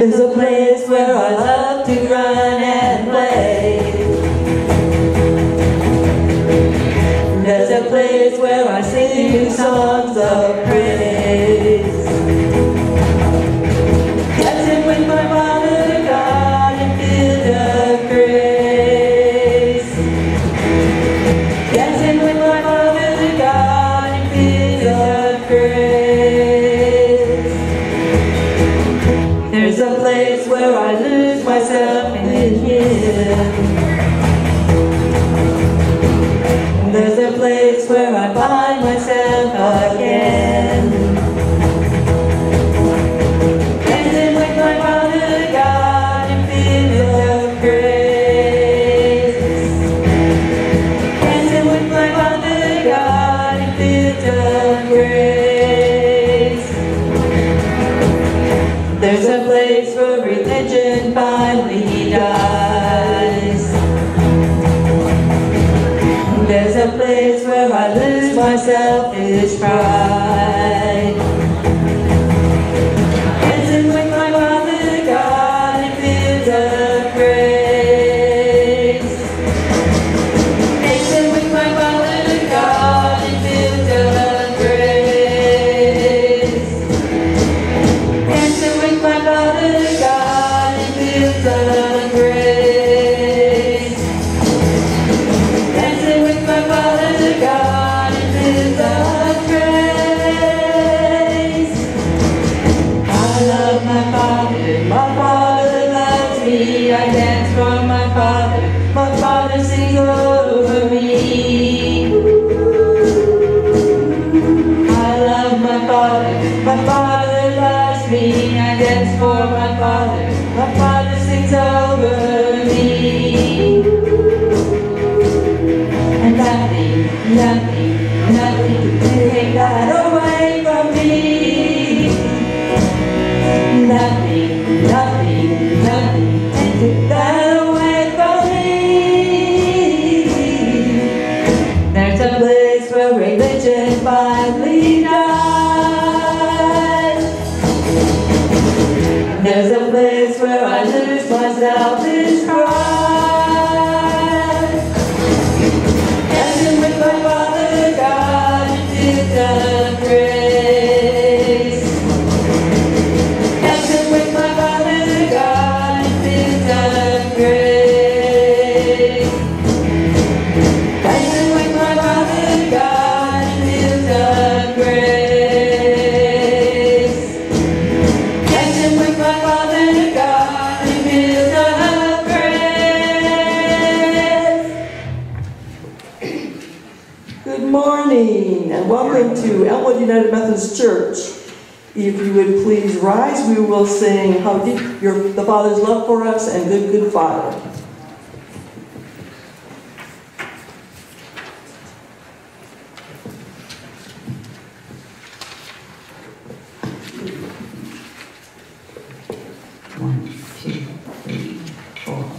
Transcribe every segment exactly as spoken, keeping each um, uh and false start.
There's a place where I love to run and play. There's a place where I sing songs of praise. Dancing with my Father God in fields of grace. Dancing with my Father God in fields of grace. There's a place where I lose myself in Him. There's a place where I find myself again. Dancing with my Father God in fields of grace. Dancing with my Father God in fields of grace. There's a place where religion finally dies. There's a place where I lose my selfish pride. Dancing with my Father God in fields of grace. Dancing with my Father God in fields of grace. Dancing with my Father God in fields of grace. I dance for my Father, my Father sings over me. I love my Father, my Father loves me. I dance for my Father, my Father sings over me. And nothing, nothing, nothing can take that away from me. Nothing, nothing, nothing. Take that away from me. There's a place where religion finally dies. There's a place where I lose my selfish pride. Dancing with my Father God in fields of grace. Dancing with my Father God in fields of grace. Dancing with my Father God in fields of grace. Dancing with my Father God in fields of grace. Good morning and welcome to Elmwood United Methodist Church. If you would please rise, we will sing How Deep Your, the Father's Love for Us and Good, Good Father. One, two, three, four.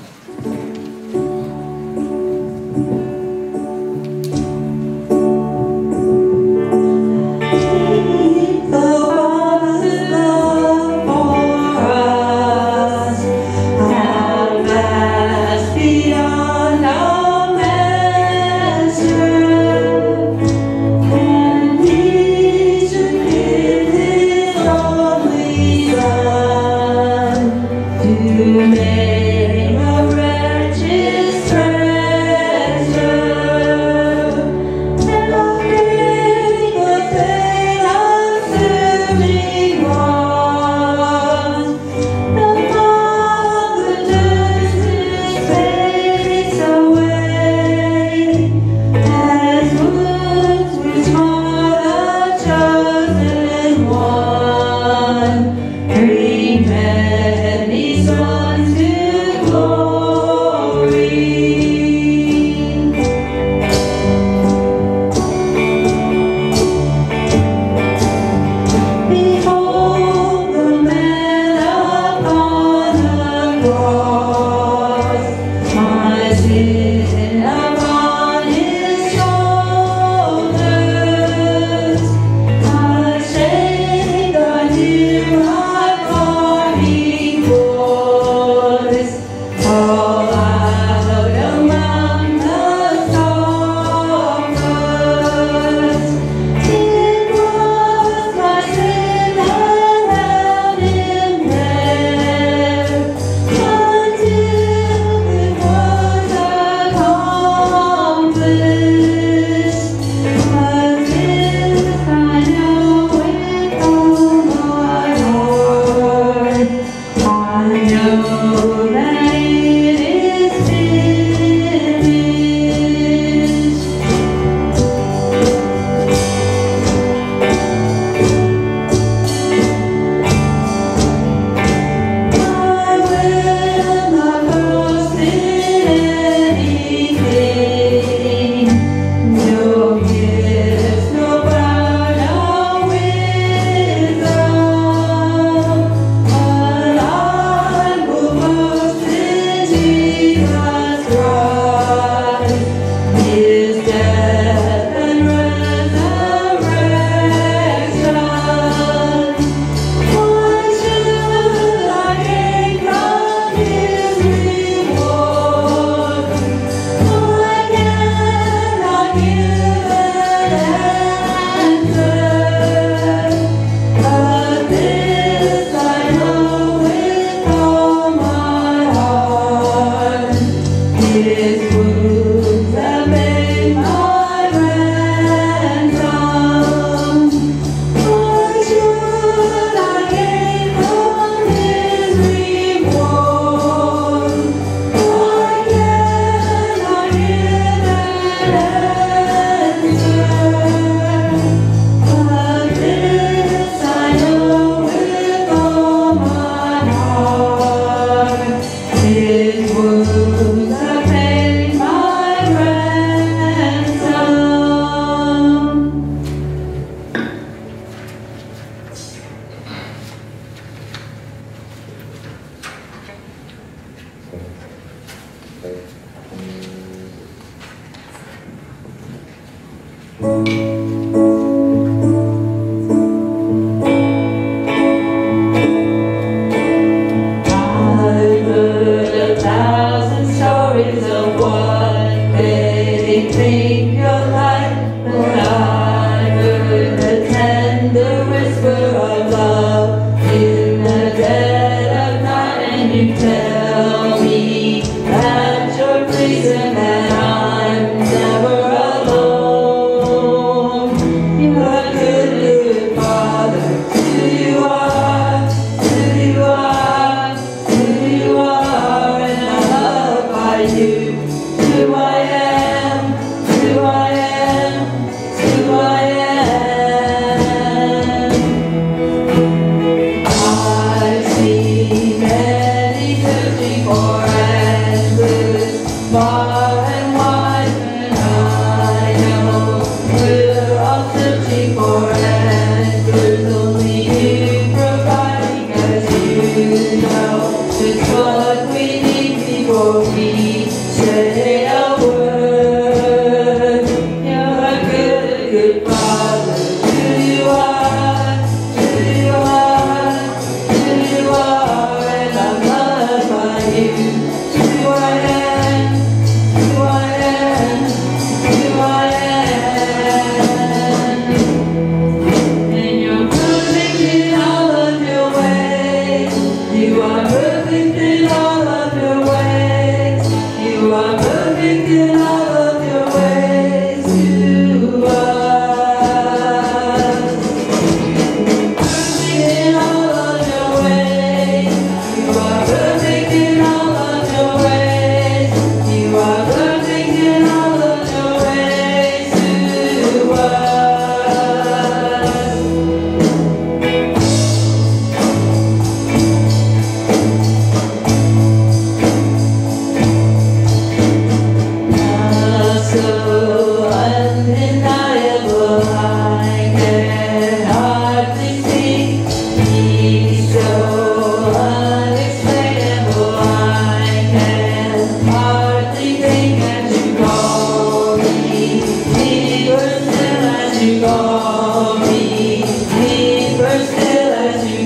Three many sons.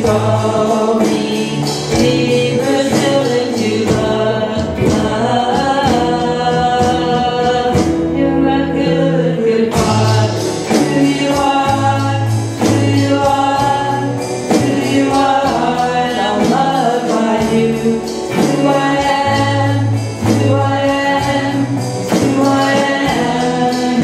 call me. We were still into love, love. You're a good, good Father. Who you are, who you are, who you are, and I'm loved by you. Who I am, who I am, who I am.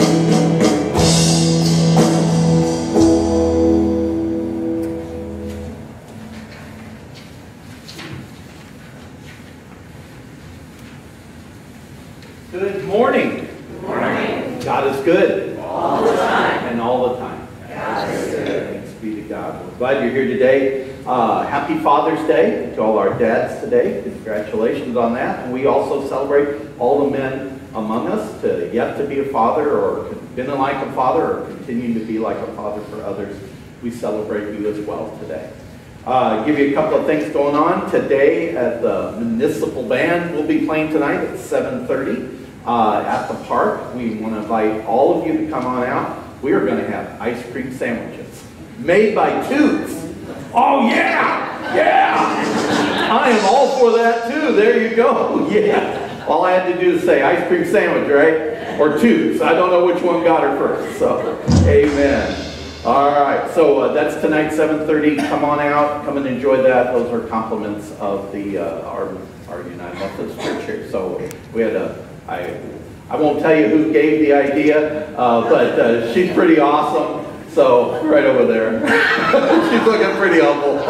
Good morning. Good morning. God is good. All the time. And all the time. God is good. Thanks be to God. We're glad you're here today. Uh, happy Father's Day to all our dads today. Congratulations on that. And we also celebrate all the men among us to yet to be a father or been like a father or continue to be like a father for others. We celebrate you as well today. Uh, give you a couple of things going on today at the Municipal Band. We'll be playing tonight at seven thirty uh, at the park. We want to invite all of you to come on out. We are going to have ice cream sandwiches made by Toots. Oh yeah, yeah! I am all for that too. There you go. Yeah. All I had to do is say ice cream sandwich, right? Or Toots. I don't know which one got her first. So, amen. All right, so uh, that's tonight, seven thirty. Come on out, come and enjoy that. Those are compliments of the uh, our our United Methodist Church here. So we had a I I won't tell you who gave the idea, uh, but uh, she's pretty awesome. So right over there, she's looking pretty humble.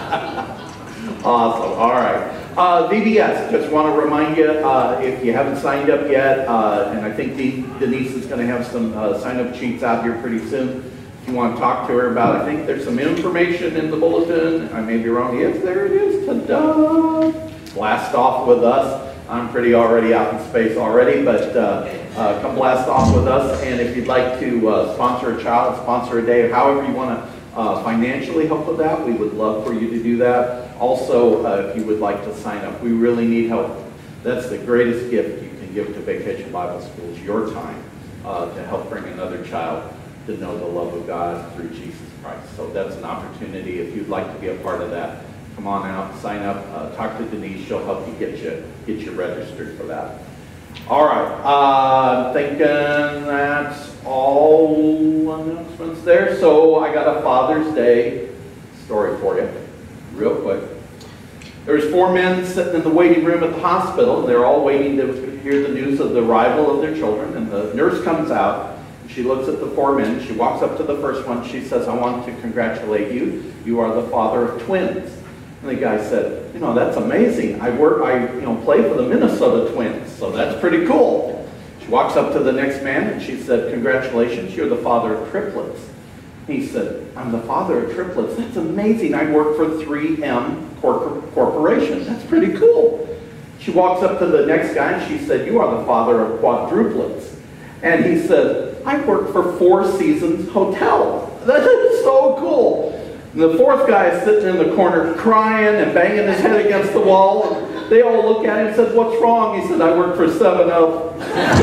Awesome. All right. Uh, V B S, just want to remind you, uh, if you haven't signed up yet, uh, and I think De Denise is going to have some uh, sign-up sheets out here pretty soon. If you want to talk to her about, I think there's some information in the bulletin. I may be wrong. Yes, there it is. Ta-da! Blast off with us. I'm pretty already out in space already, but uh, uh, come blast off with us. And if you'd like to uh, sponsor a child, sponsor a day, however you want to uh, financially help with that, we would love for you to do that. Also, uh, if you would like to sign up, we really need help. That's the greatest gift you can give to Vacation Bible Schools, your time uh, to help bring another child to know the love of God through Jesus Christ. So that's an opportunity. If you'd like to be a part of that, come on out, sign up, uh, talk to Denise. She'll help you get you get you registered for that. All right, uh, thinking that's all announcements there. So I got a Father's Day story for you, real quick. There's four men sitting in the waiting room at the hospital, and they're all waiting to hear the news of the arrival of their children. And the nurse comes out. She looks at the four men. She walks up to the first one. She says, "I want to congratulate you. You are the father of twins." And the guy said, "You know, that's amazing. I work. I you know play for the Minnesota Twins, so that's pretty cool." She walks up to the next man and she said, "Congratulations. You're the father of triplets." He said, "I'm the father of triplets. That's amazing. I work for three M Cor Corporation. That's pretty cool." She walks up to the next guy and she said, "You are the father of quadruplets." And he said, "I work for Four Seasons Hotel." That is so cool. And the fourth guy is sitting in the corner crying and banging his head against the wall. And they all look at him and said, "What's wrong?" He said, "I work for seven up."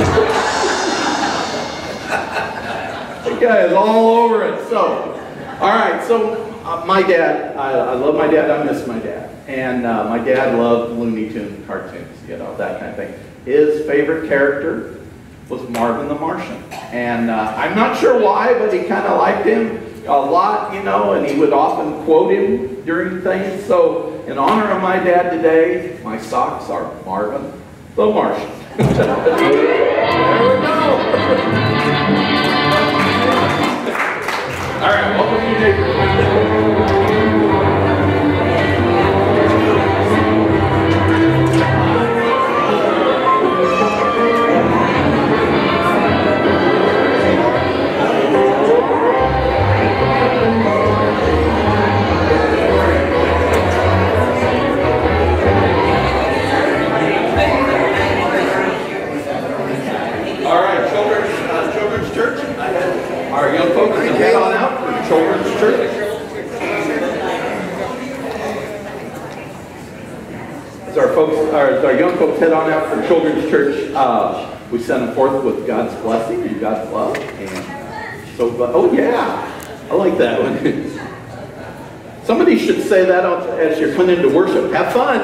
The guy is all over it. So, all right, so uh, my dad, I, I love my dad, I miss my dad. And uh, my dad loved Looney Tunes cartoons, you know, that kind of thing. His favorite character was Marvin the Martian. And uh, I'm not sure why, but he kind of liked him a lot, you know, and he would often quote him during things. So in honor of my dad today, my socks are Marvin the Martian. There we go. All right, welcome to your Our young folks can head on out for Children's Church. As our folks, our, as our young folks head on out for Children's Church, uh, we send them forth with God's blessing and God's love. And so, oh yeah, I like that one. Somebody should say that as you're coming into worship. Have fun.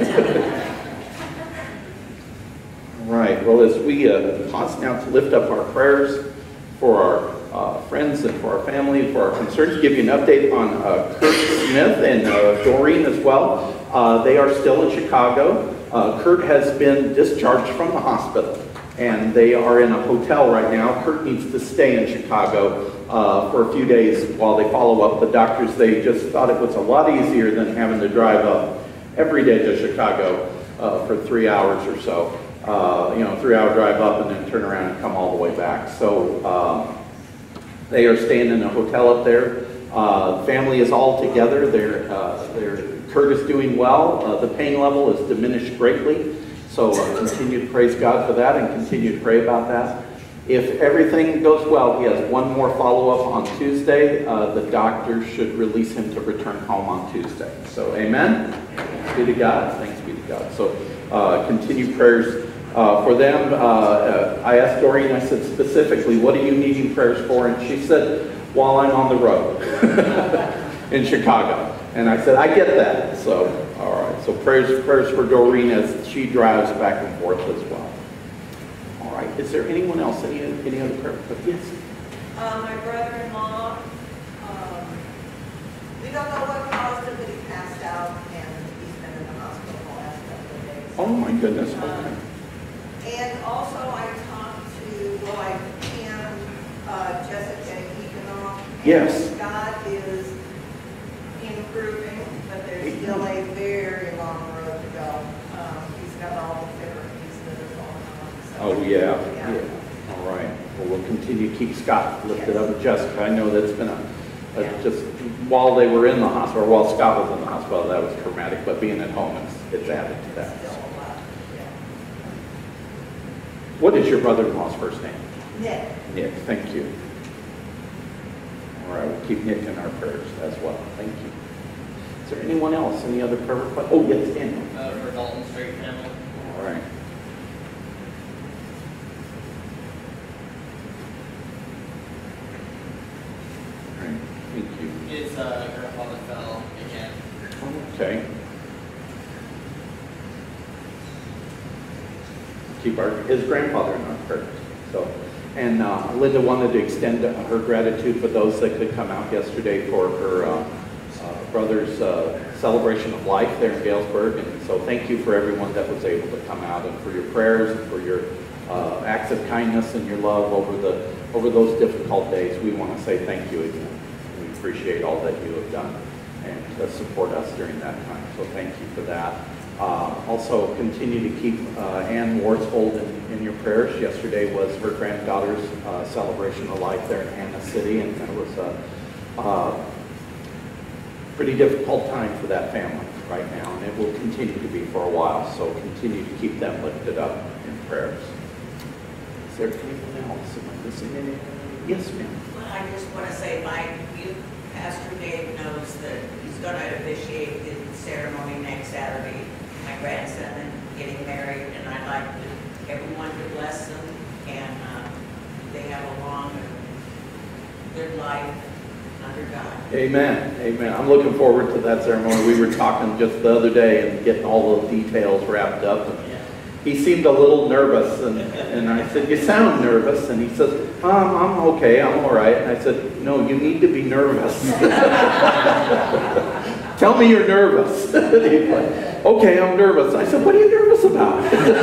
All right. Well, as we uh, pause now to lift up our prayers for our uh, friends and for our family and for our concerns, give you an update on uh, Kurt Smith and uh, Doreen as well. Uh, they are still in Chicago. Uh, Kurt has been discharged from the hospital, and they are in a hotel right now. Kurt needs to stay in Chicago uh, for a few days while they follow up. The doctors, they just thought it was a lot easier than having to drive up every day to Chicago uh, for three hours or so. Uh, you know, three-hour drive up and then turn around and come all the way back. So um, they are staying in a hotel up there. Uh, family is all together. They're, uh, they're, Kurt is doing well. Uh, the pain level is diminished greatly. So uh, continue to praise God for that and continue to pray about that. If everything goes well, he has one more follow-up on Tuesday. Uh, the doctor should release him to return home on Tuesday. So amen. Thanks be to God. Thanks be to God. So uh, continue prayers Uh, for them. Uh, uh, I asked Doreen, I said specifically, what are you needing prayers for? And she said, while I'm on the road in Chicago. And I said, I get that. So, all right. So prayers, prayers for Doreen as she drives back and forth as well. All right. Is there anyone else? Any, any other prayer? Yes? Uh, my brother-in-law, um, we don't know what caused him, but he passed out, and he's been in the hospital the last couple of days. Oh my goodness. Um, Okay. And also I talked to, well, I can, uh, Jessica Econom. Yes. God is improving, but there's still a very long road to go. Um, he's got all the therapies that are going on. So, Oh, yeah. yeah. yeah. All right. Well, we'll continue to keep Scott lifted up with Jessica. I know that's been a, a Yeah. just while they were in the hospital, or while Scott was in the hospital, that was traumatic, but being at home, it's, it's added to that. Still a lot, yeah. What is your brother-in-law's first name? Nick. Nick, thank you. All right, we'll keep Nick in our prayers as well. Thank you. Is there anyone else? Any other prayer requests? Oh, yes, Daniel. Uh, for Dalton Street family. All right. All right, thank you. His uh, grandfather fell again. Okay. Keep our, his grandfather in our prayers. So, and uh, Linda wanted to extend her gratitude for those that could come out yesterday for her uh, uh, brother's uh, celebration of life there in Galesburg. And so thank you for everyone that was able to come out, and for your prayers and for your uh, acts of kindness and your love over the over those difficult days. We want to say thank you again. We appreciate all that you have done and uh, support us during that time. So thank you for that. Uh, also, continue to keep uh, Ann Warsfold in, in your prayers. Yesterday was her granddaughter's uh, celebration of life there in Anna City, and it was a uh, pretty difficult time for that family right now, and it will continue to be for a while. So continue to keep them lifted up in prayers. Is there anyone else? Am I missing anything? Yes, ma'am. Well, I just want to say my youth pastor Dave knows that he's going to officiate the ceremony next Saturday. My grandson and getting married, and I'd like to, everyone to bless them, and uh, they have a long, good life under God. Amen. Amen. I'm looking forward to that ceremony. We were talking just the other day and getting all the details wrapped up. And Yeah. he seemed a little nervous, and, and I said, "You sound nervous." And he says, um, "I'm okay. I'm all right." And I said, "No, you need to be nervous." Tell me you're nervous. He's like, "Okay, I'm nervous." I said, "What are you nervous about?"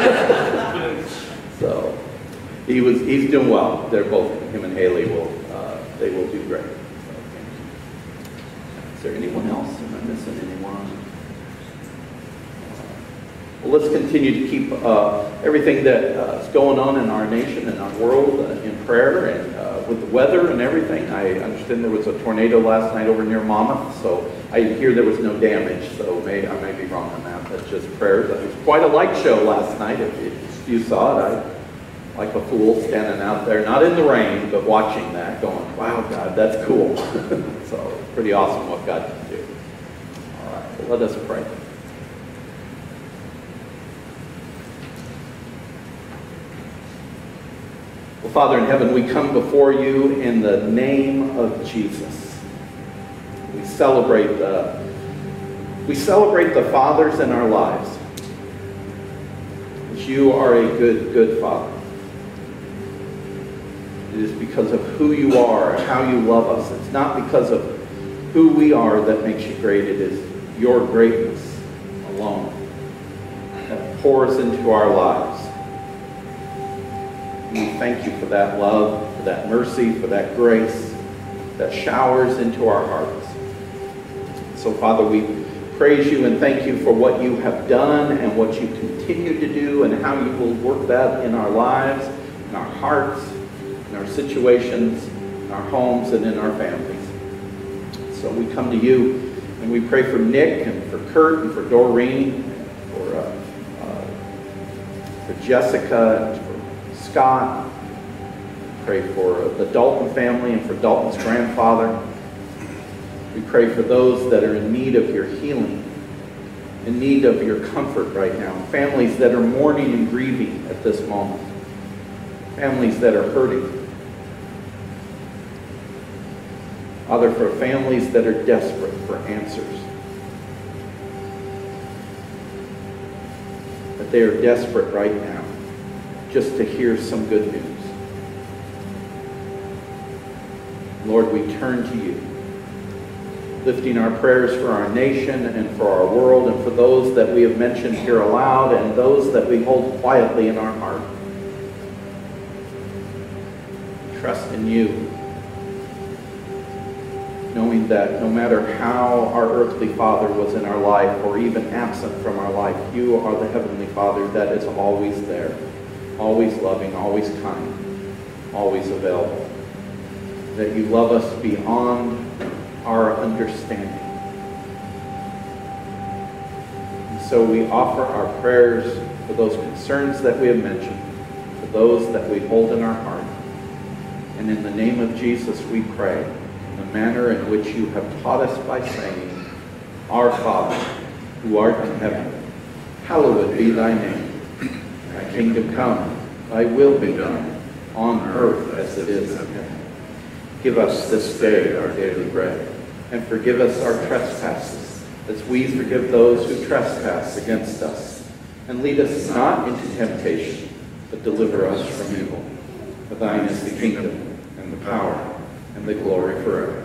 So he was, he's doing well. They're both, him and Haley will, uh, they will do great. So thank you. Is there anyone else? Am I missing anyone? Well, let's continue to keep uh, everything that uh, is going on in our nation and our world uh, in prayer, and uh, with the weather and everything. I understand there was a tornado last night over near Monmouth, so I hear there was no damage, so may, I may be wrong on that. That's just prayers. It was quite a light show last night. If you, if you saw it, I, like a fool, standing out there, not in the rain, but watching that, going, "Wow, God, that's cool." So pretty awesome what God can do. All right, well, let us pray. Well, Father in heaven, we come before you in the name of Jesus. We celebrate the, we celebrate the fathers in our lives. You are a good, good Father. It is because of who you are and how you love us. It's not because of who we are that makes you great. It is your greatness alone that pours into our lives. And we thank you for that love, for that mercy, for that grace that showers into our hearts. So, Father, we praise you and thank you for what you have done and what you continue to do and how you will work that in our lives, in our hearts, in our situations, in our homes, and in our families. So we come to you and we pray for Nick and for Kurt and for Doreen, and for, uh, uh, for Jessica and for Scott. Pray for the Dalton family and for Dalton's grandfather. We pray for those that are in need of your healing, in need of your comfort right now. Families that are mourning and grieving at this moment. Families that are hurting. Father, for families that are desperate for answers. That they are desperate right now just to hear some good news. Lord, we turn to you, lifting our prayers for our nation and for our world and for those that we have mentioned here aloud and those that we hold quietly in our heart. Trust in you, knowing that no matter how our earthly father was in our life or even absent from our life, you are the heavenly Father that is always there, always loving, always kind, always available. That you love us beyond our understanding. And so we offer our prayers for those concerns that we have mentioned, for those that we hold in our heart. And in the name of Jesus we pray in the manner in which you have taught us by saying, Our Father, who art in heaven, hallowed be thy name. Thy kingdom come, thy will be done, on earth as it is in heaven. Give us this day our daily bread, and forgive us our trespasses, as we forgive those who trespass against us. And lead us not into temptation, but deliver us from evil. For thine is the kingdom, and the power, and the glory forever.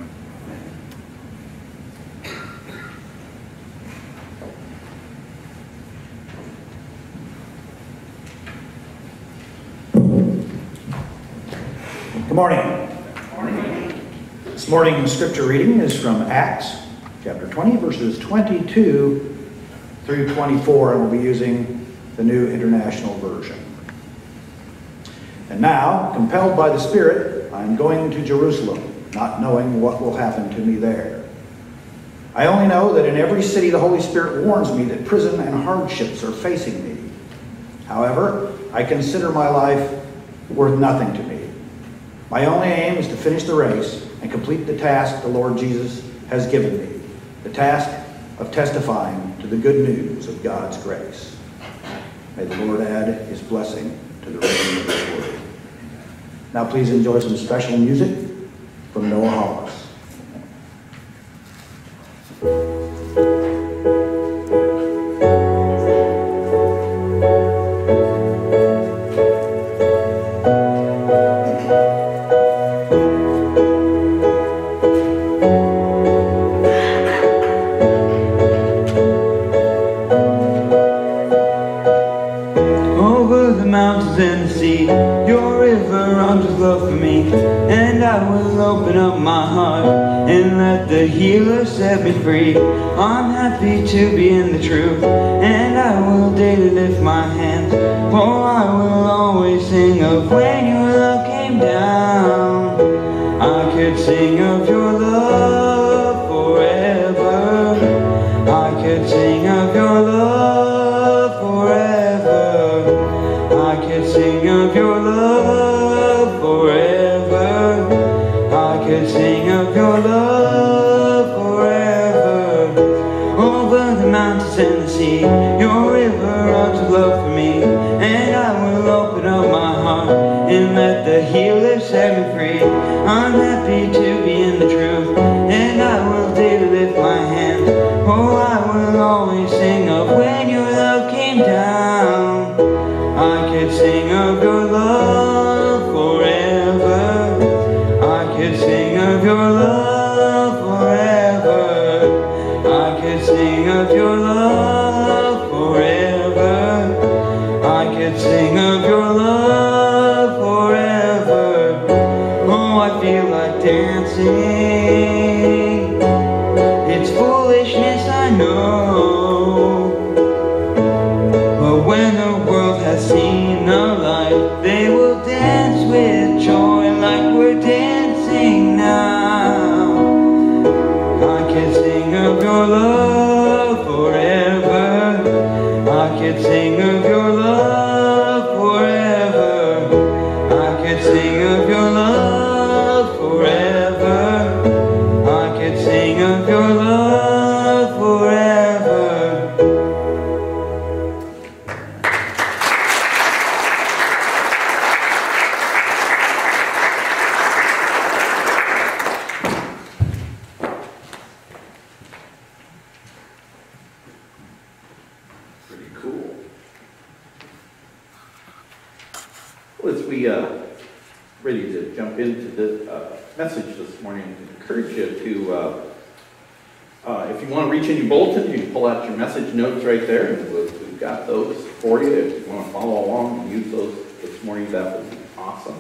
Good morning. This morning's scripture reading is from Acts chapter twenty, verses twenty-two through twenty-four, and we'll be using the New International Version. And now, compelled by the Spirit, I am going to Jerusalem, not knowing what will happen to me there. I only know that in every city the Holy Spirit warns me that prison and hardships are facing me. However, I consider my life worth nothing to me. My only aim is to finish the race and complete the task the Lord Jesus has given me, the task of testifying to the good news of God's grace. May the Lord add his blessing to the reading of his word. Now please enjoy some special music from Noah Hollis. And the sea, your river runs with love for me, and I will open up my heart and let the healer set me free. I'm happy to be in the truth, and I will daily lift my hands, for I will always sing of when your love came down. I could sing of your love forever. I could sing of your love forever. I could sing of your love forever. I could sing of your love forever. Over the mountains and the sea, your river runs with love for me, and I will open up my heart and let the healer set me free. I'm happy to be in the truth, and I will dare sing of your love forever. I could sing of your love forever. Oh, I feel like dancing. It's foolishness, I know. But when the world has seen the light, they will dance with joy like we're dancing now. I can sing of your love forever. I can sing of your love forever. I can sing of your love forever. I can sing of your love forever. Pretty cool. Well, as we uh, ready to jump into the uh, message this morning, I encourage you to, uh, uh, if you want to reach in your bulletin, you can pull out your message notes right there, and we've, we've got those for you. If you want to follow along and use those this morning, that would be awesome.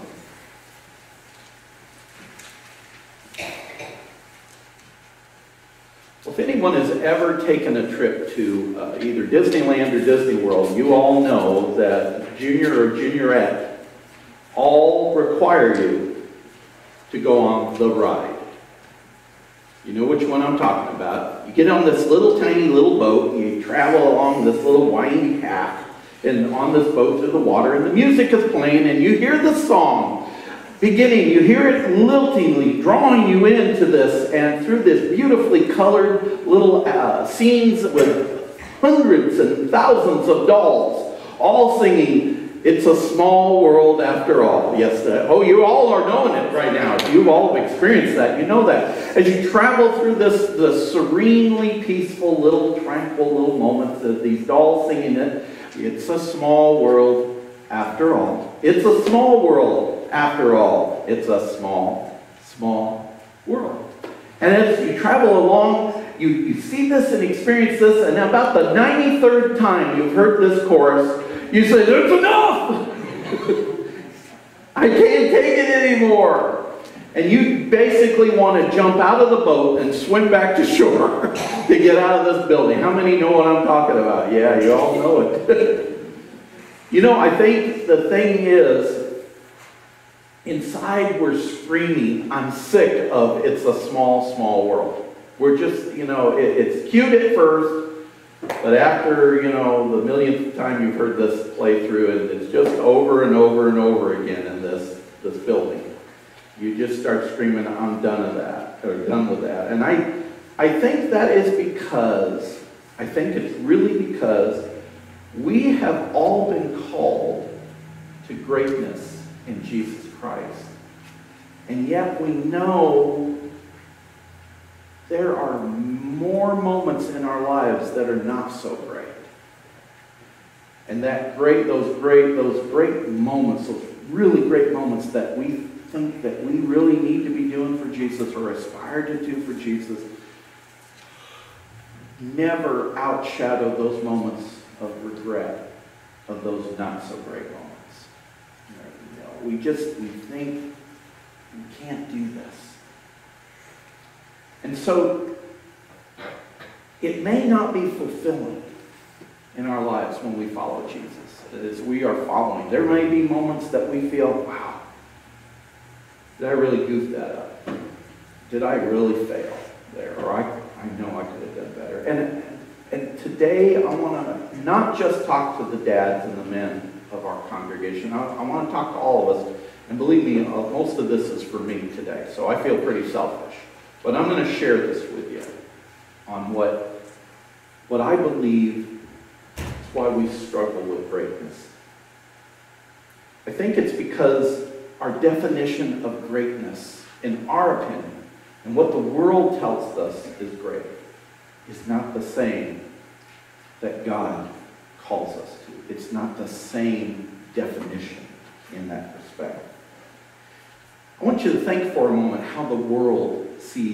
Well, if anyone has ever taken a trip to uh, either Disneyland or Disney World, you all know that junior or juniorette all require you to go on the ride. You know which one I'm talking about. You get on this little tiny little boat, you travel along this little windy path, and on this boat through the water, and the music is playing, and you hear the song beginning. You hear it liltingly drawing you into this, and through this beautifully colored little uh, scenes with hundreds and thousands of dolls, all singing, "It's a Small World After All." Yes, uh, oh, you all are knowing it right now. You've all experienced that. You know that. As you travel through this, the serenely peaceful little, tranquil little moments of these dolls singing it, "It's a small world after all. It's a small world after all. It's a small, small world." And as you travel along, you, you see this and experience this, and about the ninety-third time you've heard this chorus, you say, "There's enough! I can't take it anymore." And you basically want to jump out of the boat and swim back to shore to get out of this building. How many know what I'm talking about? Yeah, you all know it. You know, I think the thing is, inside we're screaming, "I'm sick of it's a small, small world." We're just, you know, it, it's cute at first, but after, you know, the millionth time you've heard this play through, and it's just over and over and over again in this, this building, you just start screaming, "I'm done with that," or done with that. And I, I think that is because, I think it's really because we have all been called to greatness in Jesus Christ. And yet we know there are more moments in our lives that are not so great. And that great, those great, those great moments, those really great moments that we think that we really need to be doing for Jesus or aspire to do for Jesus, never outshadow those moments of regret, of those not so great moments. You know, we just, we think we can't do this. And so, it may not be fulfilling in our lives when we follow Jesus, as we are following. There may be moments that we feel, wow, did I really goof that up? Did I really fail there? Or I, I know I could have done better. And, and today I want to not just talk to the dads and the men of our congregation. I, I want to talk to all of us. And believe me, uh, most of this is for me today. So I feel pretty selfish. But I'm going to share this with you on what, what I believe is why we struggle with greatness. I think it's because our definition of greatness, in our opinion, and what the world tells us is great, is not the same that God calls us to. It's not the same definition in that respect. I want you to think for a moment how the world sees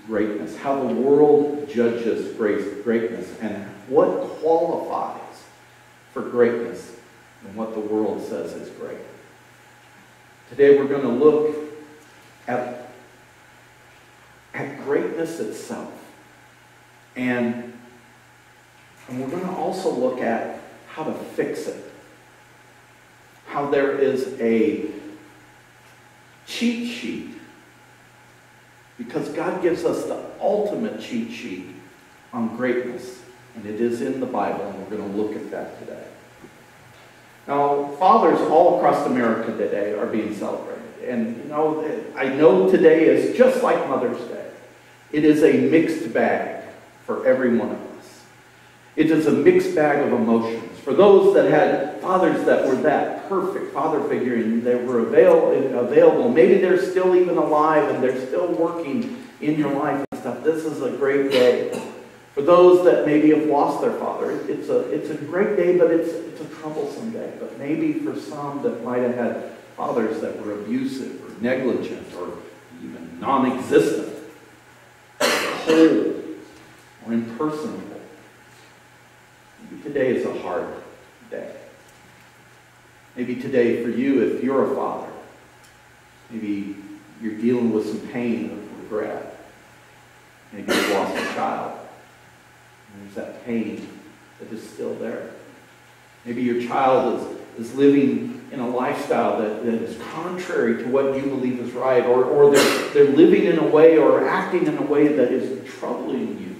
greatness, how the world judges great- greatness, and what qualifies for greatness and what the world says is great. Today we're going to look at, at greatness itself. And, and we're going to also look at how to fix it. How there is a cheat sheet. Because God gives us the ultimate cheat sheet on greatness. And it is in the Bible, and we're going to look at that today. Now, fathers all across America today are being celebrated. And, you know, I know today is just like Mother's Day. It is a mixed bag for every one of us. It is a mixed bag of emotions. For those that had fathers that were that perfect father figure and they were avail available, maybe they're still even alive and they're still working in your life and stuff, this is a great day. For those that maybe have lost their father, it's a, it's a great day, but it's, it's a troublesome day. But maybe for some that might have had fathers that were abusive or negligent or even non-existent, or cold or impersonable, maybe today is a hard day. Maybe today for you, if you're a father, maybe you're dealing with some pain of regret. Maybe you've lost a child. And there's that pain that is still there. Maybe your child is, is living in a lifestyle that, that is contrary to what you believe is right, or, or they're, they're living in a way or acting in a way that is troubling you.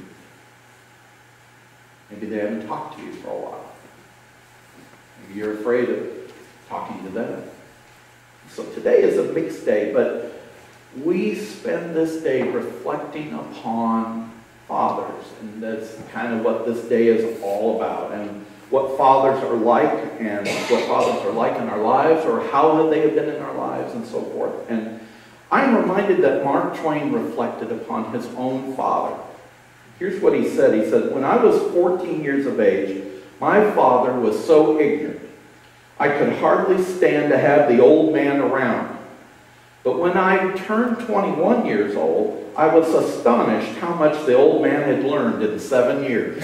Maybe they haven't talked to you for a while. Maybe you're afraid of talking to them. So today is a mixed day, but we spend this day reflecting upon fathers, and that's kind of what this day is all about, and what fathers are like, and what fathers are like in our lives, or how they have been in our lives, and so forth. And I'm reminded that Mark Twain reflected upon his own father. Here's what he said. He said, "When I was fourteen years of age, my father was so ignorant, I could hardly stand to have the old man around. But when I turned twenty-one years old, I was astonished how much the old man had learned in seven years."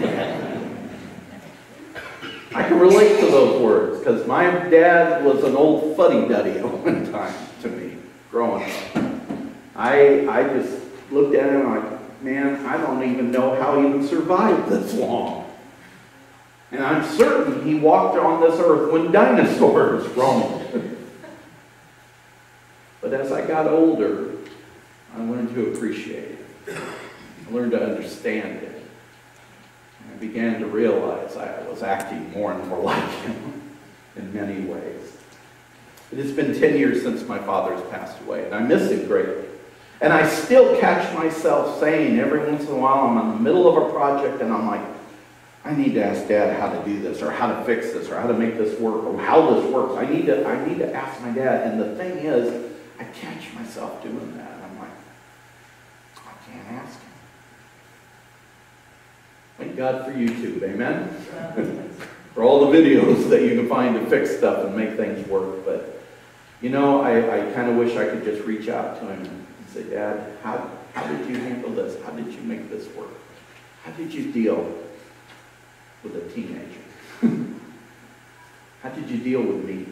I can relate to those words, because my dad was an old fuddy-duddy at one time to me, growing up. I, I just looked at him like, man, I don't even know how he even survived this long. And I'm certain he walked on this earth when dinosaurs roamed. But as I got older, I learned to appreciate it. I learned to understand it. And I began to realize I was acting more and more like him in many ways. It has been ten years since my father has passed away, and I miss him greatly. And I still catch myself saying every once in a while, I'm in the middle of a project, and I'm like, I need to ask Dad how to do this, or how to fix this, or how to make this work, or how this works. I need to, I need to ask my dad. And the thing is, I catch myself doing that. I'm like, I can't ask him. Thank God for YouTube, amen? For all the videos that you can find to fix stuff and make things work. But, you know, I, I kind of wish I could just reach out to him and say, Dad, how, how did you handle this? How did you make this work? How did you deal with a teenager? How did you deal with me?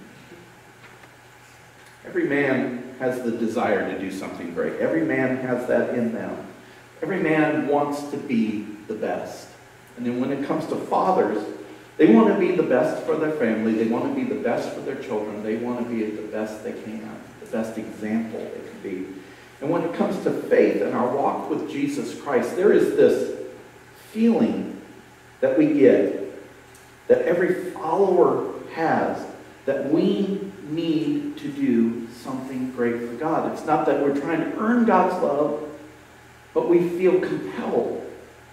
Every man has the desire to do something great. Every man has that in them. Every man wants to be the best. And then when it comes to fathers, they want to be the best for their family. They want to be the best for their children. They want to be the best they can, the best example they can be. And when it comes to faith and our walk with Jesus Christ, there is this feeling that we get, that every follower has, that we need to do something great for God. It's not that we're trying to earn God's love, but we feel compelled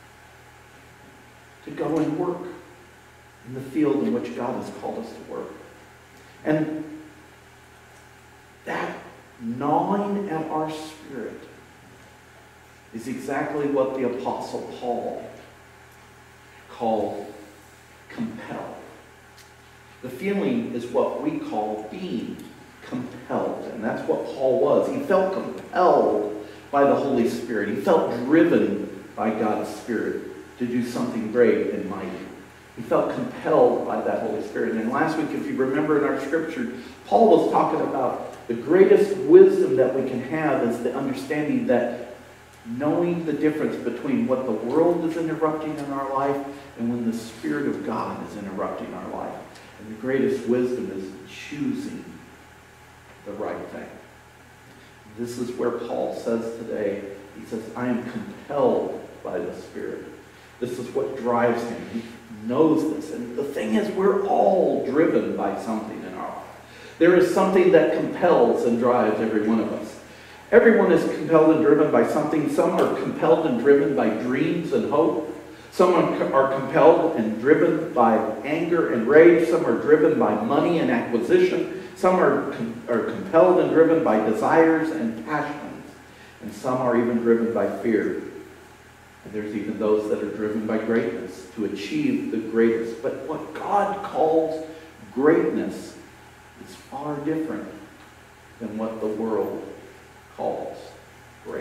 to go and work in the field in which God has called us to work. And that gnawing at our spirit is exactly what the Apostle Paul called compelled. The feeling is what we call being compelled, and that's what Paul was. He felt compelled by the Holy Spirit. He felt driven by God's Spirit to do something great and mighty. He felt compelled by that Holy Spirit. And last week, if you remember in our scripture, Paul was talking about the greatest wisdom that we can have is the understanding that knowing the difference between what the world is interrupting in our life and when the Spirit of God is interrupting our life. And the greatest wisdom is choosing the right thing. This is where Paul says today, he says, I am compelled by the Spirit. This is what drives him. He knows this. And the thing is, we're all driven by something in our life. There is something that compels and drives every one of us. Everyone is compelled and driven by something. Some are compelled and driven by dreams and hope. Some are compelled and driven by anger and rage. Some are driven by money and acquisition. Some are, com are compelled and driven by desires and passions. And some are even driven by fear. And there's even those that are driven by greatness to achieve the greatest. But what God calls greatness is far different than what the world calls great.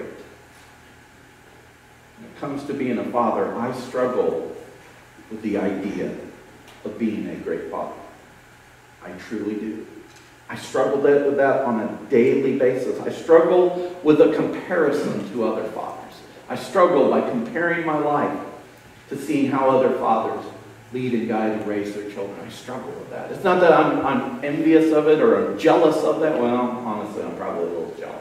When it comes to being a father, I struggle with the idea of being a great father. I truly do. I struggle with that on a daily basis. I struggle with a comparison to other fathers. I struggle by comparing my life to seeing how other fathers lead and guide and raise their children. I struggle with that. It's not that I'm, I'm envious of it or I'm jealous of that. Well, honestly, I'm probably a little jealous.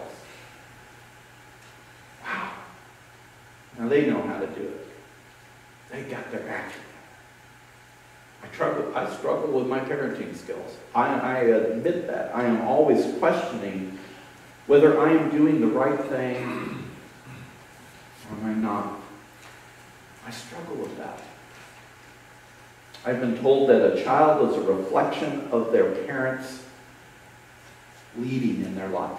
Wow. Now they know how to do it. They got their action. I struggle, I struggle with my parenting skills. I, I admit that. I am always questioning whether I am doing the right thing or am I not. I struggle with that. I've been told that a child is a reflection of their parents leading in their life.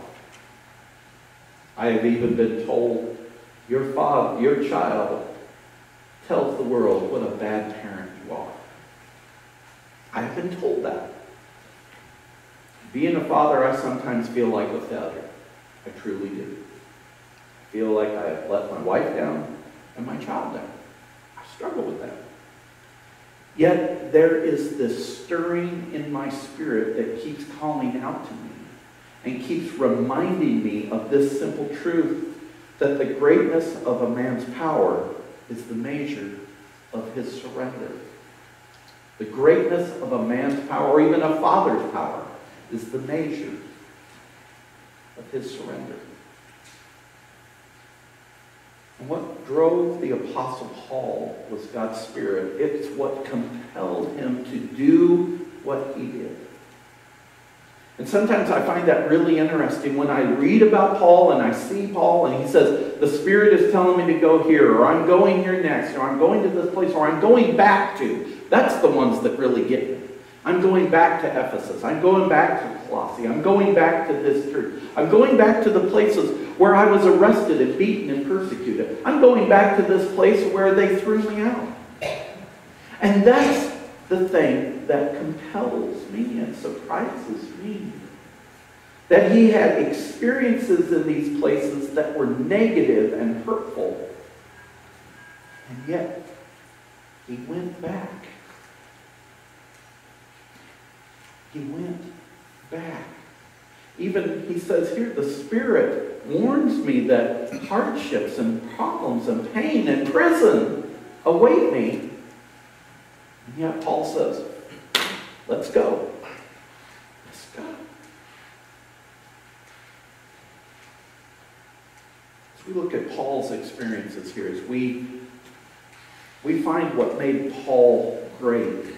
I have even been told your father, your child tells the world what a bad parent you are. I've been told that. Being a father, I sometimes feel like a failure. I truly do. I feel like I have let my wife down and my child down. I struggle with that. Yet there is this stirring in my spirit that keeps calling out to me and keeps reminding me of this simple truth, that the greatness of a man's power is the measure of his surrender. The greatness of a man's power, or even a father's power, is the measure of his surrender. And what drove the Apostle Paul was God's Spirit. It's what compelled him to do what he did. And sometimes I find that really interesting when I read about Paul and I see Paul and he says, the Spirit is telling me to go here, or I'm going here next, or I'm going to this place, or I'm going back to. That's the ones that really get me. I'm going back to Ephesus. I'm going back to Colossae. I'm going back to this church. I'm going back to the places where I was arrested and beaten and persecuted. I'm going back to this place where they threw me out. And that's the thing that compels me and surprises me. That he had experiences in these places that were negative and hurtful. And yet, he went back. He went back. Even, he says here, the Spirit warns me that hardships and problems and pain and prison await me. And yet Paul says, let's go. Let's go. As we look at Paul's experiences here, as we, we find what made Paul great.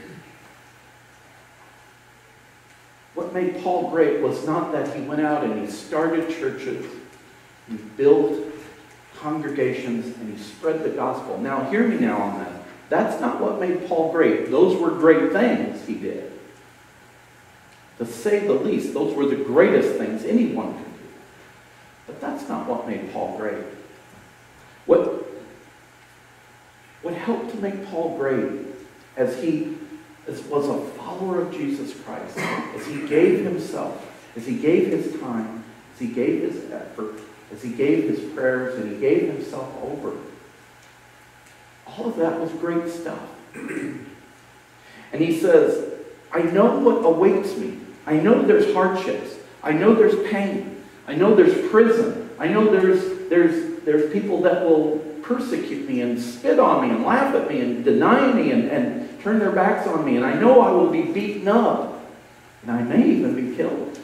What made Paul great was not that he went out and he started churches, he built congregations, and he spread the gospel. Now, hear me now on that. That's not what made Paul great. Those were great things he did. To say the least, those were the greatest things anyone could do. But that's not what made Paul great. What, what helped to make Paul great as he as was a follower of Jesus Christ, as he gave himself, as he gave his time, as he gave his effort, as he gave his prayers and he gave himself over. All of that was great stuff. And he says, I know what awaits me. I know there's hardships. I know there's pain. I know there's prison. I know there's, there's, there's people that will persecute me and spit on me and laugh at me and deny me and, and turn their backs on me. And I know I will be beaten up. And I may even be killed.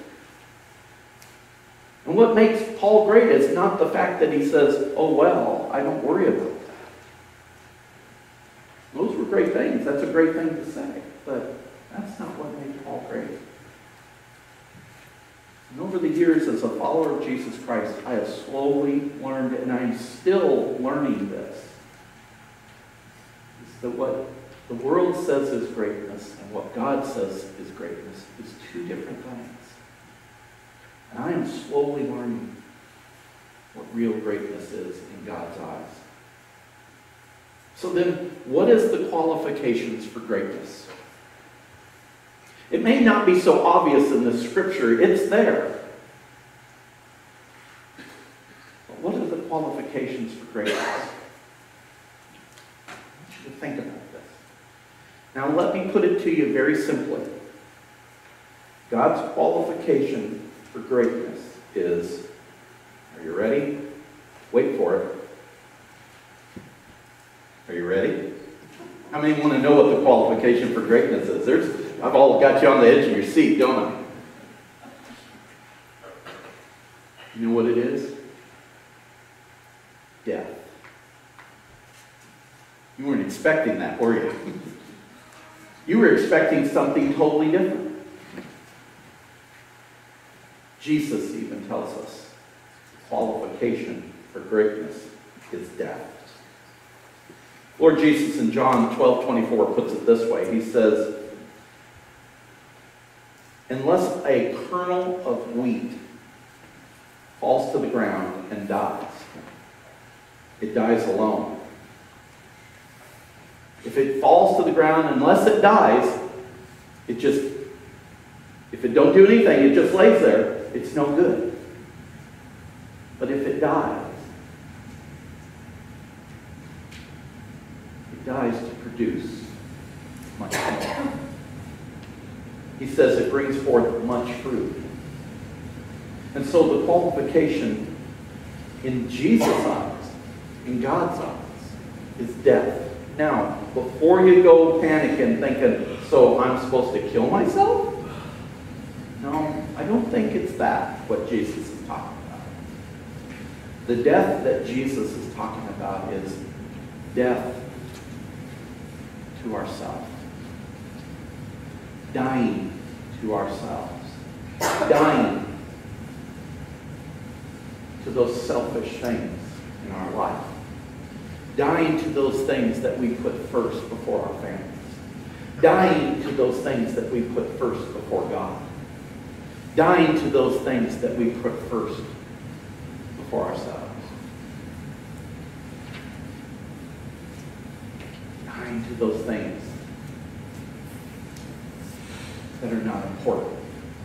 And what makes Paul great is not the fact that he says, oh well, I don't worry about that. Those were great things. That's a great thing to say. But that's not what made Paul great. And over the years, as a follower of Jesus Christ, I have slowly learned, and I'm still learning this, is that what the world says is greatness and what God says is greatness is two different things. And I am slowly learning what real greatness is in God's eyes. So then, what is the qualifications for greatness? It may not be so obvious in the scripture. It's there. But what are the qualifications for greatness? I want you to think about this. Now let me put it to you very simply. God's qualification for greatness is, are you ready? Wait for it. Are you ready? How many want to know what the qualification for greatness is? There's, I've all got you on the edge of your seat, don't I? You know what it is? Death. You weren't expecting that, were you? You were expecting something totally different. Jesus even tells us the qualification for greatness is death. Lord Jesus in John twelve twenty-four puts it this way. He says, unless a kernel of wheat falls to the ground and dies, it dies alone. If it falls to the ground, unless it dies, it just, if it don't do anything, it just lays there, it's no good. But if it dies, it dies to produce much more. He says it brings forth much fruit. And so the qualification in Jesus' eyes, in God's eyes, is death. Now, before you go panicking, thinking, so I'm supposed to kill myself? No, I don't think it's that, what Jesus is talking about. The death that Jesus is talking about is death to ourselves. Dying to ourselves. Dying to those selfish things in our life. Dying to those things that we put first before our families. Dying to those things that we put first before God. Dying to those things that we put first before ourselves. Dying to those things that are not important.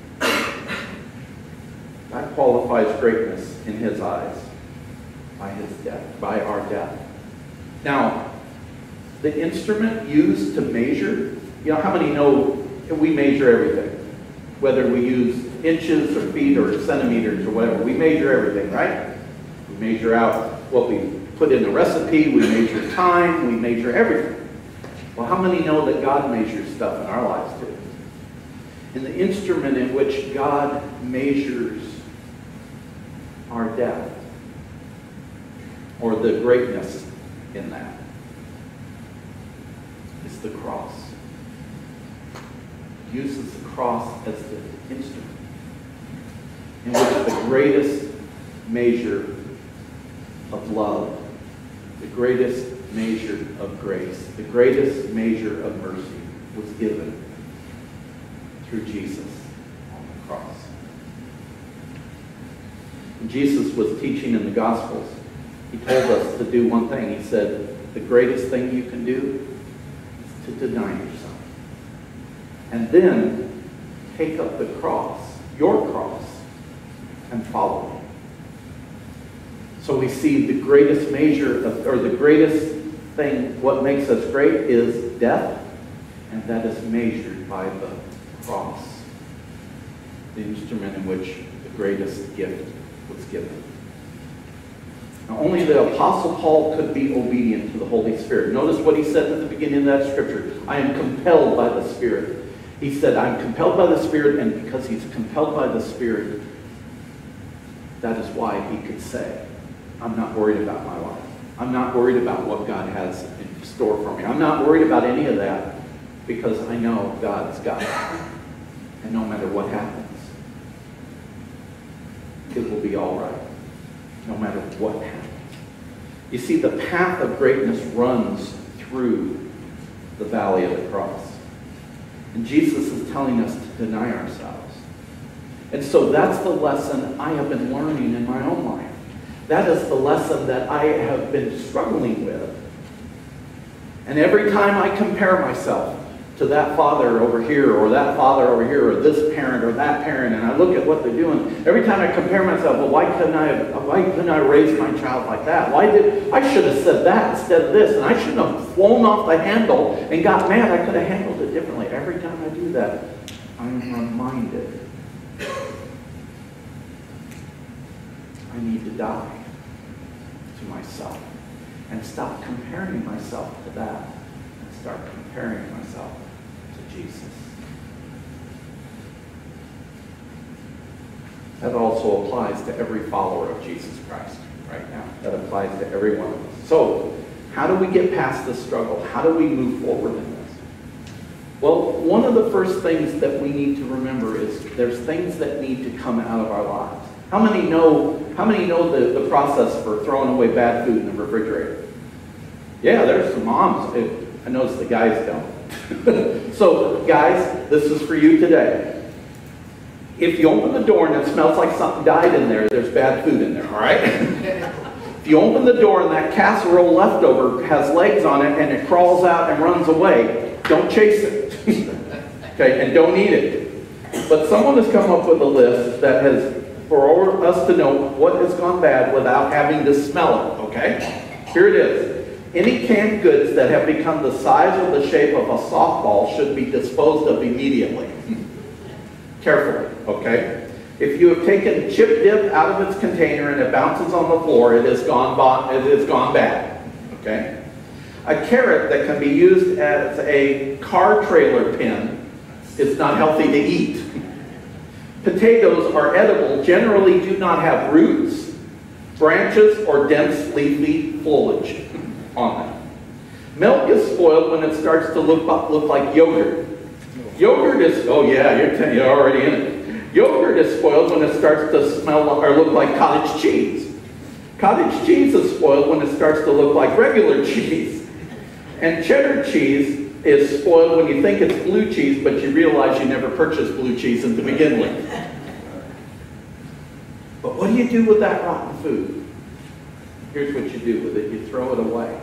God qualifies greatness in His eyes by His death, by our death. Now, the instrument used to measure, you know, how many know we measure everything? Whether we use inches or feet or centimeters or whatever, we measure everything, right? We measure out what we put in the recipe, we measure time, we measure everything. Well, how many know that God measures stuff in our lives too? And the instrument in which God measures our death, or the greatness in that, is the cross. He uses the cross as the instrument in which the greatest measure of love, the greatest measure of grace, the greatest measure of mercy was given through Jesus on the cross. When Jesus was teaching in the Gospels, He told us to do one thing. He said, the greatest thing you can do is to deny yourself. And then take up the cross, your cross, and follow me. So we see the greatest measure, of, or the greatest thing, what makes us great is death, and that is measured by the cross, the instrument in which the greatest gift was given. Now, only the Apostle Paul could be obedient to the Holy Spirit. Notice what he said at the beginning of that scripture. I am compelled by the Spirit. He said, I'm compelled by the Spirit, and because he's compelled by the Spirit, that is why he could say, I'm not worried about my life. I'm not worried about what God has in store for me. I'm not worried about any of that because I know God's got it. And no matter what happens, it will be all right. No matter what happens. You see, the path of greatness runs through the valley of the cross. And Jesus is telling us to deny ourselves. And so that's the lesson I have been learning in my own life. That is the lesson that I have been struggling with. And every time I compare myself to that father over here, or that father over here, or this parent, or that parent, and I look at what they're doing, every time I compare myself, well, why couldn't I, why couldn't I raise my child like that? Why did, I should have said that instead of this, and I shouldn't have flown off the handle and got mad. I could have handled it differently. Every time I do that, I'm reminded I need to die to myself and stop comparing myself to that and start comparing myself to Jesus. That also applies to every follower of Jesus Christ right now. That applies to every one of us. So, how do we get past this struggle? How do we move forward in this? Well, one of the first things that we need to remember is there's things that need to come out of our lives. How many know, how many know the, the process for throwing away bad food in the refrigerator? Yeah, there's some moms. I notice the guys don't. So, guys, this is for you today. If you open the door and it smells like something died in there, there's bad food in there, all right? If you open the door and that casserole leftover has legs on it and it crawls out and runs away, don't chase it. Okay, and don't eat it. But someone has come up with a list that has, for us to know what has gone bad without having to smell it, okay? Here it is. Any canned goods that have become the size or the shape of a softball should be disposed of immediately. Carefully, okay? If you have taken chip dip out of its container and it bounces on the floor, it has gone, it has gone bad, okay? A carrot that can be used as a car trailer pin is not healthy to eat. Potatoes are edible, generally do not have roots, branches, or dense leafy foliage on them. Milk is spoiled when it starts to look, look like yogurt. Yogurt is, oh yeah, you're, you're already in it. Yogurt is spoiled when it starts to smell or look like cottage cheese. Cottage cheese is spoiled when it starts to look like regular cheese. And cheddar cheese is spoiled when you think it's blue cheese, but you realize you never purchased blue cheese to begin with. But what do you do with that rotten food? Here's what you do with it. You throw it away.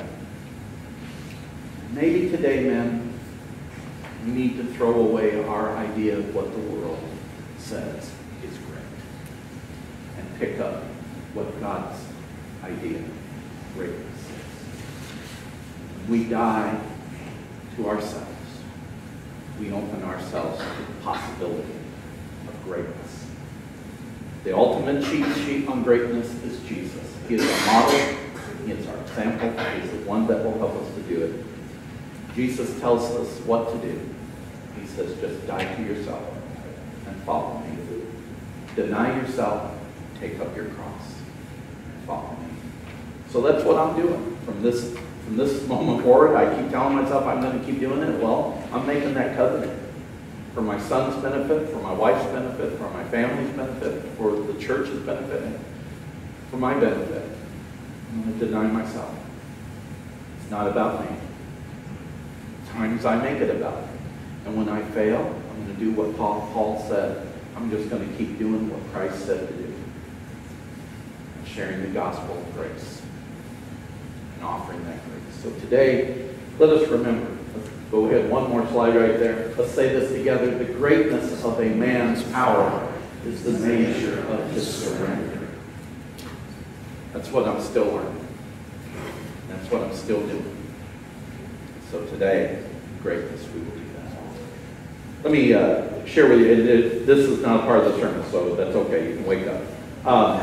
Maybe today, men, we need to throw away our idea of what the world says is great and pick up what God's idea of greatness is. We die to ourselves. We open ourselves to the possibility of greatness. The ultimate cheat sheet on greatness is Jesus. He is our model. He is our example. He is the one that will help us to do it. Jesus tells us what to do. He says, just die to yourself and follow me. Deny yourself, take up your cross, and follow me. So that's what I'm doing. From this, from this moment forward, I keep telling myself I'm going to keep doing it. Well, I'm making that covenant for my son's benefit, for my wife's benefit, for my family's benefit, for the church's benefit, for my benefit. I'm going to deny myself. It's not about me. Times I make it about me. And when I fail, I'm going to do what Paul, Paul said. I'm just going to keep doing what Christ said to do. And sharing the gospel of grace. And offering that grace. So today, let us remember. Let's go ahead, one more slide right there. Let's say this together. The greatness of a man's power is the measure of his surrender. That's what I'm still learning. That's what I'm still doing. So today, greatness, we will do that. Let me uh, share with you, it, it, this is not a part of the sermon, so that's okay, you can wake up. Um,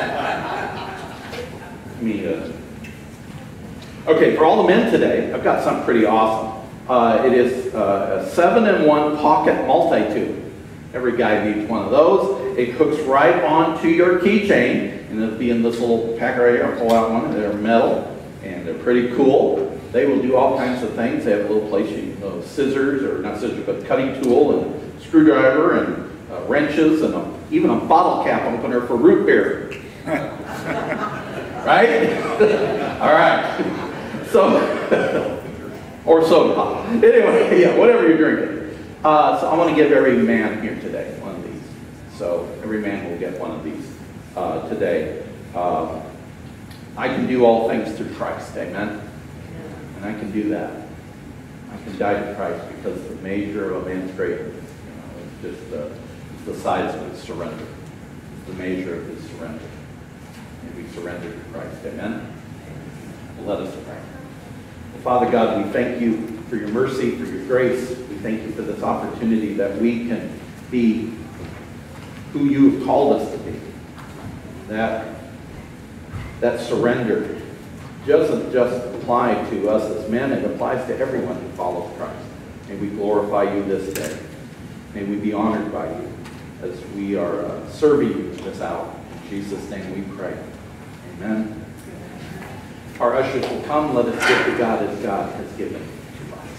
let me, uh, okay, for all the men today, I've got something pretty awesome. Uh, it is uh, a seven in one pocket multi-tool. Every guy needs one of those. It hooks right onto your keychain, and it'll be in this little pack right here. I'll pull out one. They're metal, and they're pretty cool. They will do all kinds of things. They have a little place, you know, scissors, or not scissors, but cutting tool, and screwdriver, and uh, wrenches, and a, even a bottle cap opener for root beer. Right? All right. So... or soda pop. Anyway, yeah, whatever you're drinking. Uh, so I want to give every man here today one of these. So every man will get one of these uh, today. Uh, I can do all things through Christ, amen? And I can do that. I can die to Christ because the measure of a man's greatness, you know, it's just uh, it's the size of his surrender. It's the measure of his surrender. And we surrender to Christ, amen? Well, let us pray. Father God, we thank you for your mercy, for your grace. We thank you for this opportunity that we can be who you have called us to be. That, that surrender doesn't just apply to us as men, it applies to everyone who follows Christ. May we glorify you this day. May we be honored by you as we are uh, serving you this hour. In Jesus' name we pray. Amen. Our ushers will come. Let us give to God as God has given to us.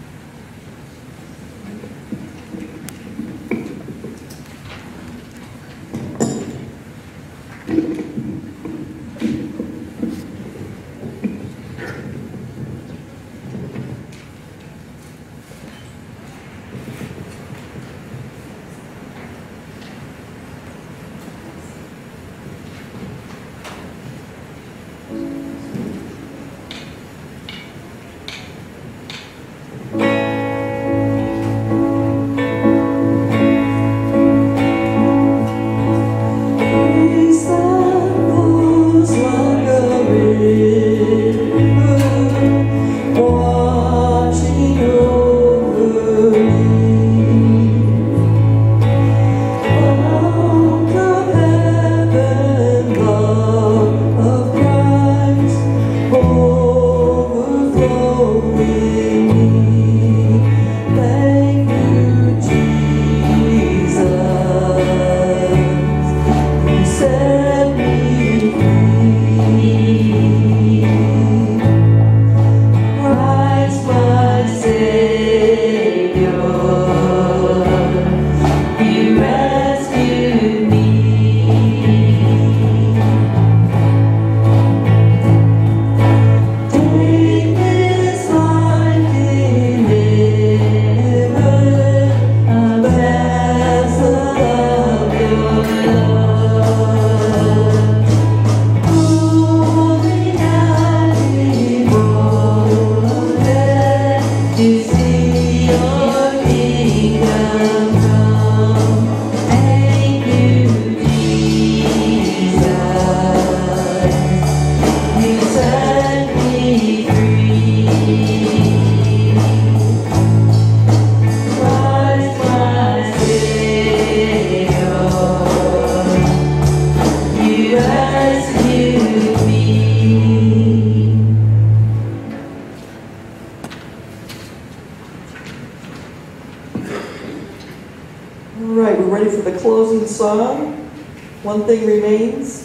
Song, One Thing Remains.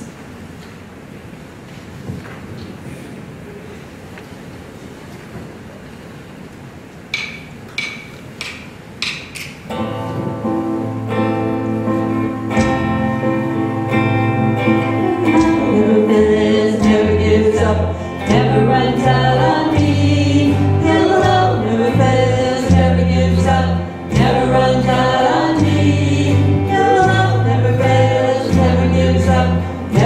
Never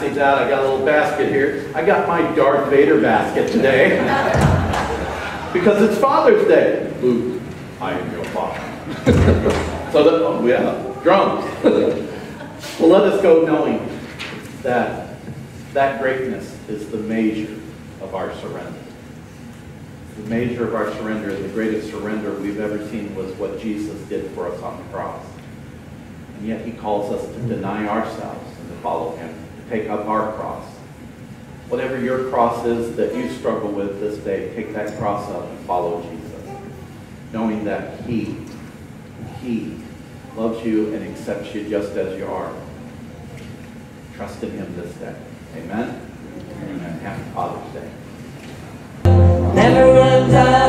baskets out. I got a little basket here. I got my Darth Vader basket today because it's Father's Day. Luke, I am your father. So that, oh yeah, drums. Well, let us go knowing that that greatness is the measure of our surrender. The measure of our surrender, the greatest surrender we've ever seen was what Jesus did for us on the cross. And yet he calls us to deny ourselves and to follow him, to take up our cross. Whatever your cross is that you struggle with this day, take that cross up and follow Jesus. Knowing that he, he loves you and accepts you just as you are. Trust in him this day. Amen? Amen. Happy Father's Day. Never run down.